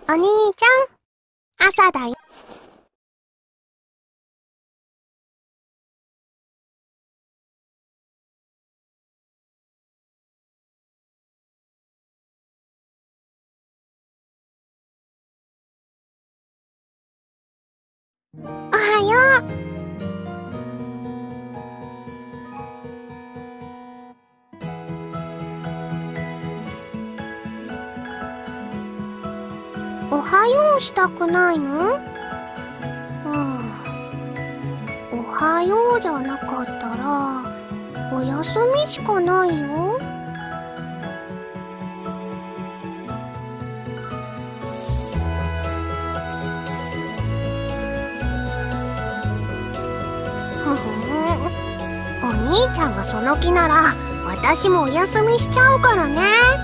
お兄ちゃん、朝だよ。おはよう。おはようしたくないの？おはようじゃなかったら、お休みしかないよ。お兄ちゃんがその気なら、私もお休みしちゃうからね。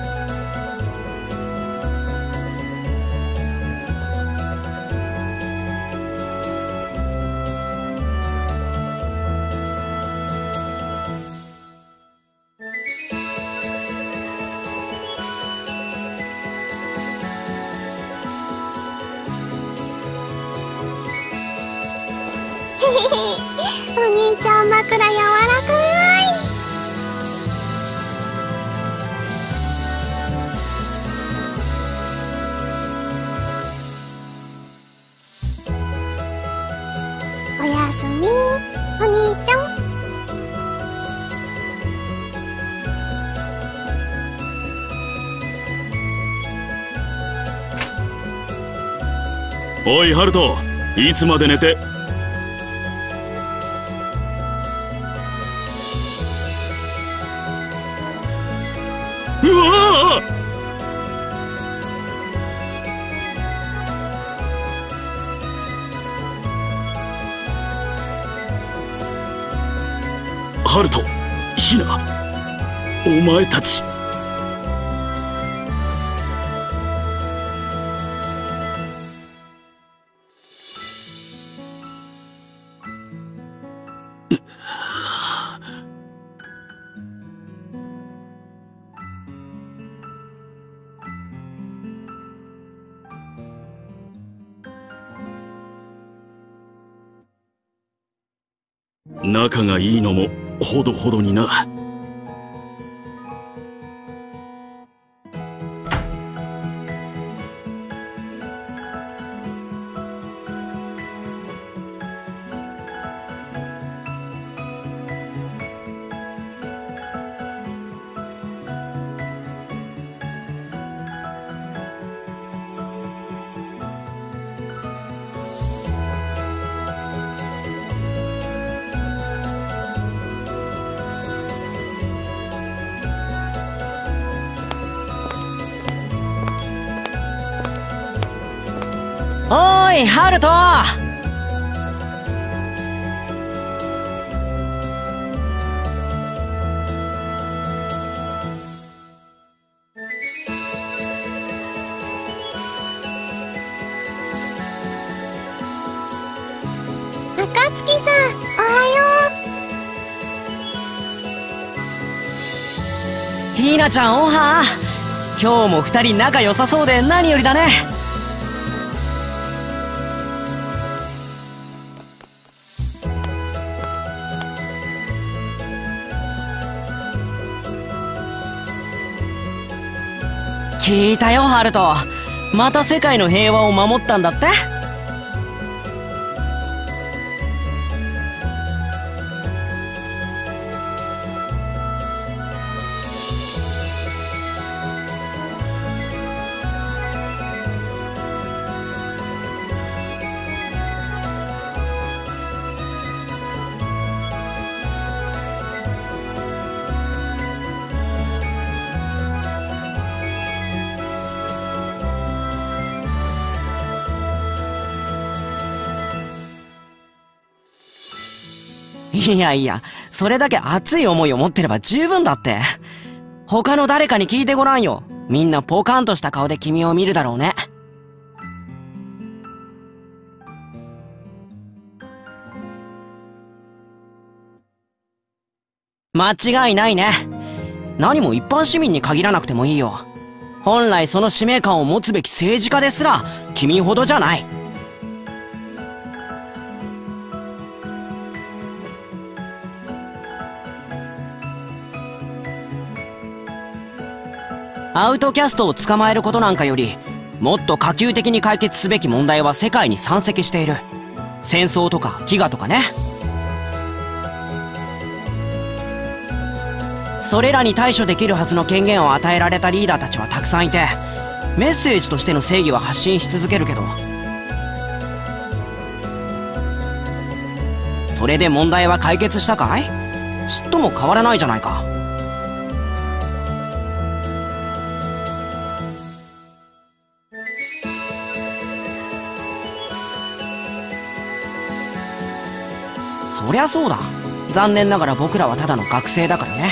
お兄ちゃん枕柔らかい。おやすみ、お兄ちゃん。 おいハルト、いつまで寝て。うわー！ハルト、ヒナ、お前たち。仲がいいのもほどほどにな。 おーい、ハルト。 暁さん、おはよう。ひなちゃん、おは。今日も二人仲良さそうで何よりだね。聞いたよ、ハルト。また世界の平和を守ったんだって？いやいや、それだけ熱い思いを持ってれば十分だって。他の誰かに聞いてごらんよ。みんなポカンとした顔で君を見るだろうね。間違いないね。何も一般市民に限らなくてもいいよ。 本来その使命感を持つべき政治家ですら君ほどじゃない。アウトキャストを捕まえることなんかより、もっと可及的に解決すべき問題は世界に山積している。戦争とか飢餓とかね。それらに対処できるはずの権限を与えられたリーダーたちはたくさんいて、メッセージとしての正義は発信し続けるけど、それで問題は解決したかい？ちっとも変わらないじゃないか。そりゃそうだ。残念ながら僕らはただの学生だからね。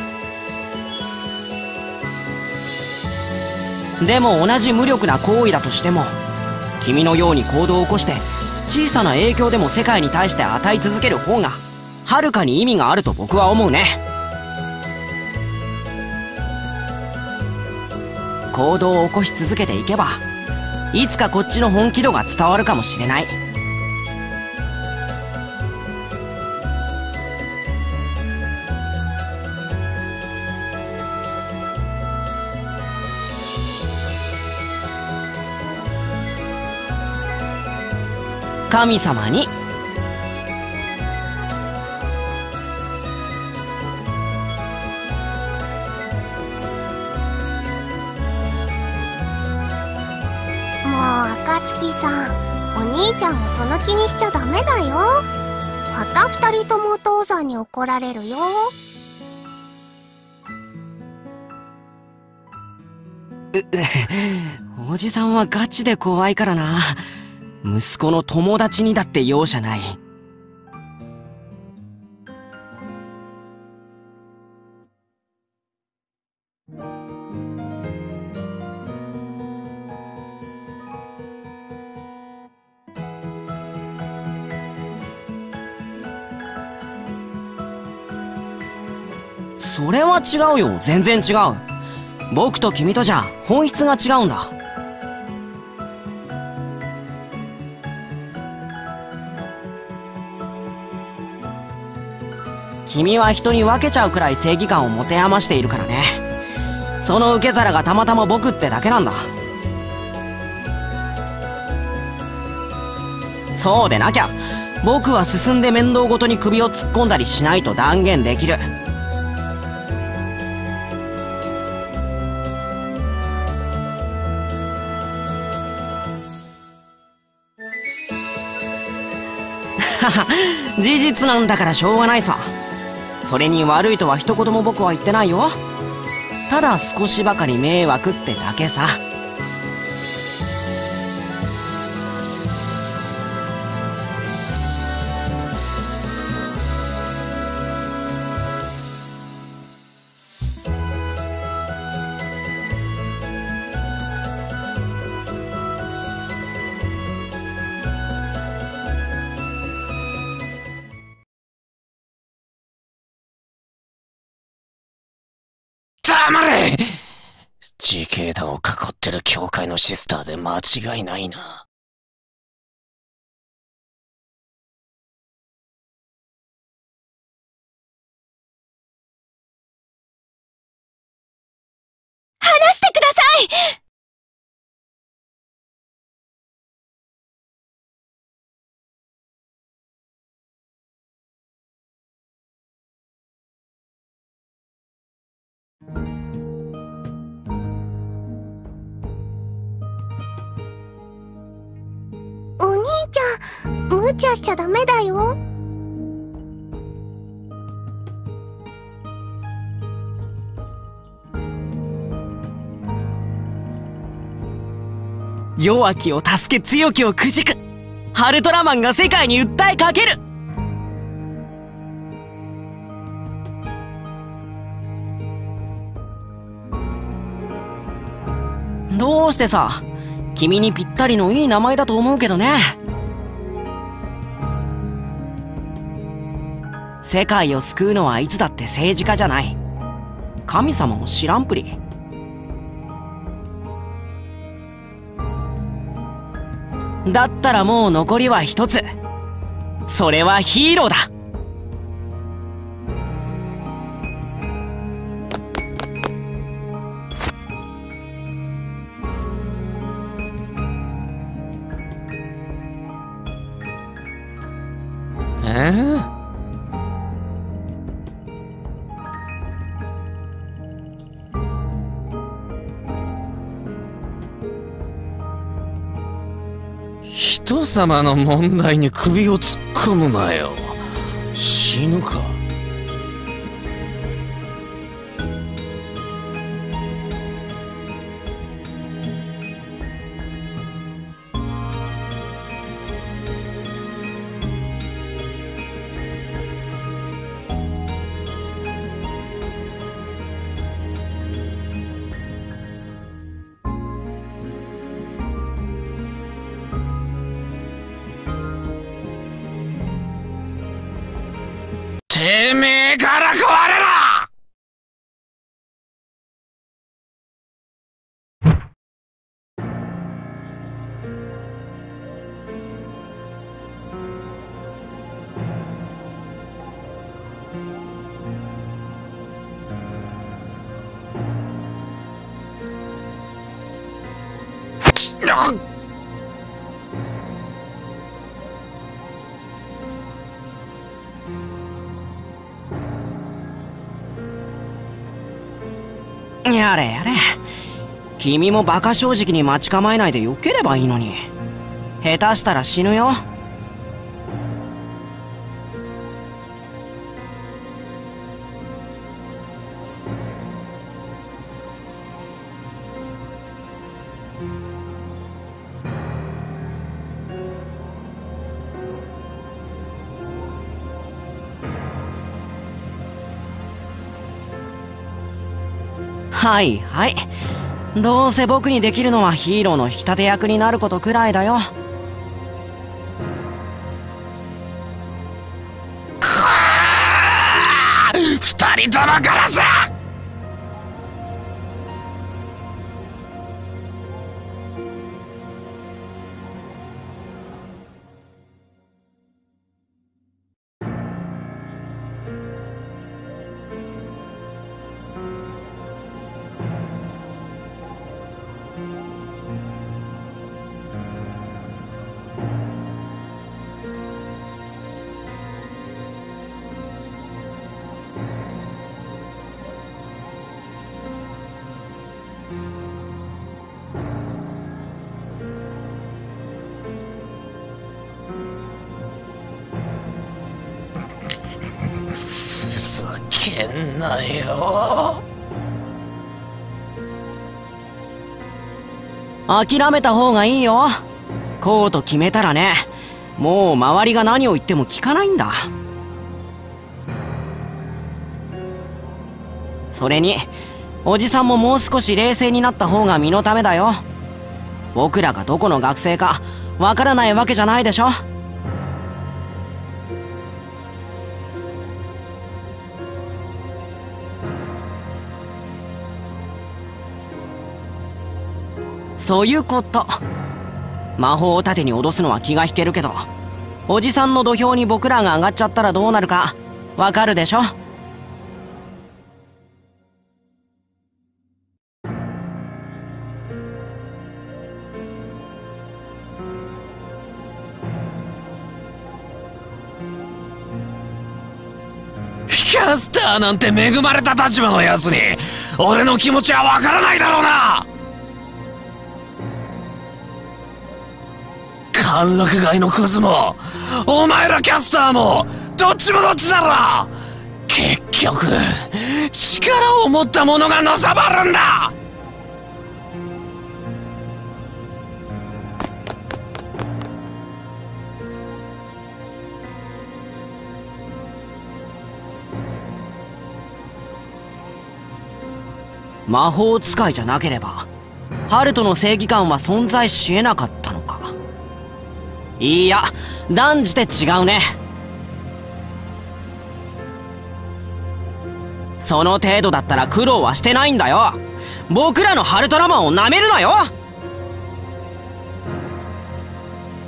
でも同じ無力な行為だとしても、君のように行動を起こして小さな影響でも世界に対して与え続ける方がはるかに意味があると僕は思うね。行動を起こし続けていけば、いつかこっちの本気度が伝わるかもしれない。神様に。 もう暁さん、お兄ちゃんをその気にしちゃダメだよ。また二人ともお父さんに怒られるよ。 おじさんはガチで怖いからな。息子の友達にだって容赦ない。それは違うよ。全然違う。僕と君とじゃ本質が違うんだ。君は人に分けちゃうくらい正義感を持て余しているからね。その受け皿がたまたま僕ってだけなんだ。そうでなきゃ僕は進んで面倒ごとに首を突っ込んだりしないと断言できる。事実なんだからしょうがないさ。それに悪いとは一言も僕は言ってないよ。ただ少しばかり迷惑ってだけさ。 黙れ！自警団を囲ってる教会のシスターで間違いないな。 話してください！ お兄ちゃん、無茶しちゃダメだよ。 弱きを助け強きをくじく。ハルトラマンが世界に訴えかける。どうしてさ、君にぴったりのいい名前だと思うけどね。世界を救うのはいつだって政治家じゃない。神様も知らんぷり。 だったらもう残りは一つ。それはヒーローだ。 人様の問題に首を突っ込むなよ。死ぬか。てめえから壊れろ！ やれやれ。君もバカ正直に待ち構えないで避ければいいのに。下手したら死ぬよ。はいはい。どうせ僕にできるのはヒーローの引き立て役になることくらいだよ。 二人とも殺す！ふざけんなよ。 諦めた方がいいよ。こうと決めたらね、もう周りが何を言っても聞かないんだ。それにおじさんももう少し冷静になった方が身のためだよ。僕らがどこの学生かわからないわけじゃないでしょ。そういうこと。魔法を盾に脅すのは気が引けるけど、おじさんの土俵に僕らが上がっちゃったらどうなるかわかるでしょ。 キャスターなんて恵まれた立場のやつに俺の気持ちはわからないだろうな。歓楽街のクズもお前らキャスターもどっちもどっちだろ。結局力を持った者がのさばるんだ。 魔法使いじゃなければハルトの正義感は存在し得なかったのか。いや、断じて違うね。その程度だったら苦労はしてないんだよ。僕らのハルトラマンをなめるなよ。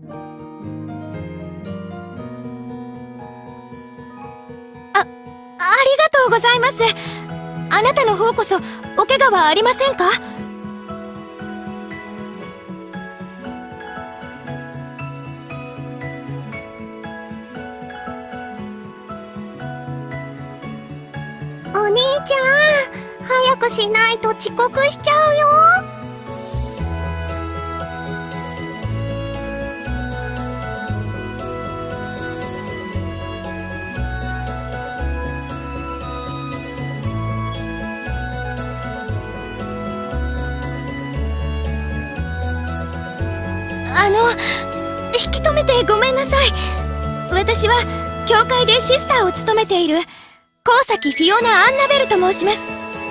ありがとうございます。あなたの方こそお怪我はありませんか？ お兄ちゃん、早くしないと遅刻しちゃうよ。 引き止めてごめんなさい。私は教会でシスターを務めている高崎フィオナ・アンナベルと申します。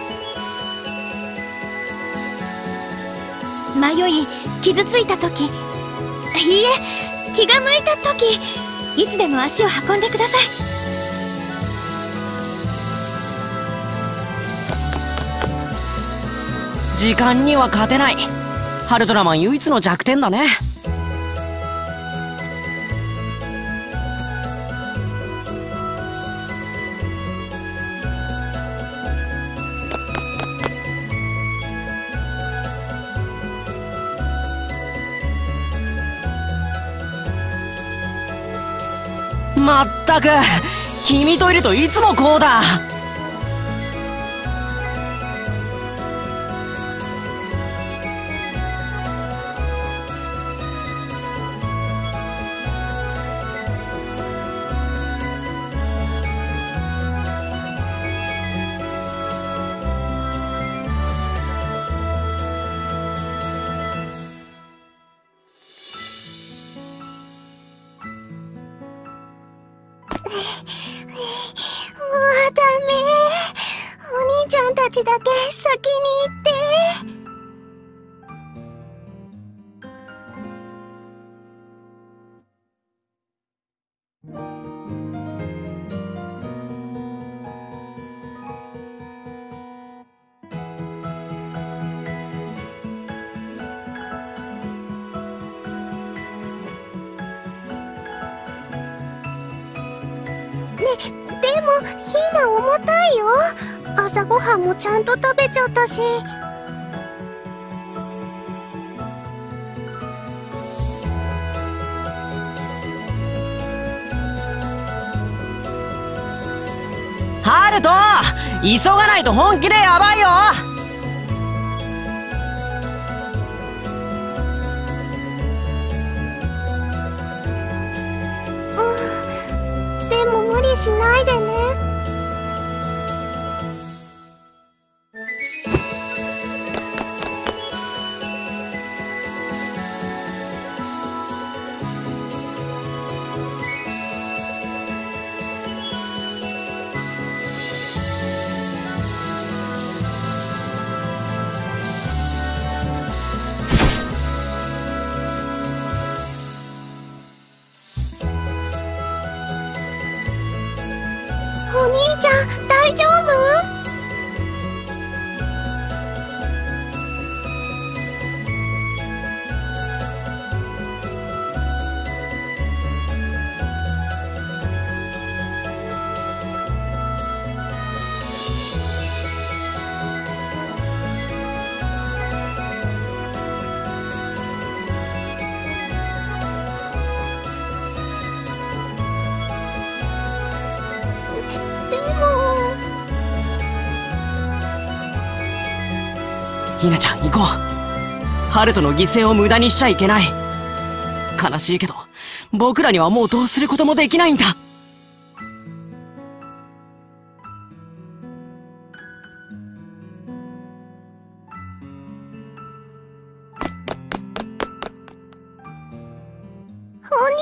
迷い傷ついた時、いいえ気が向いた時、いつでも足を運んでください。 時間には勝てない。ハルトラマン唯一の弱点だね。まったく君といるといつもこうだ。 ダメ。お兄ちゃんたちだけ先に行って。でもヒーナ重たいよ。朝ごはんもちゃんと食べちゃったし。 ハルト、急がないと本気でヤバいよ。 でも無理しないでね。お兄ちゃん、大丈夫？ ひなちゃん行こう。ハルトの犠牲を無駄にしちゃいけない。悲しいけど僕らにはもうどうすることもできないんだ。 お兄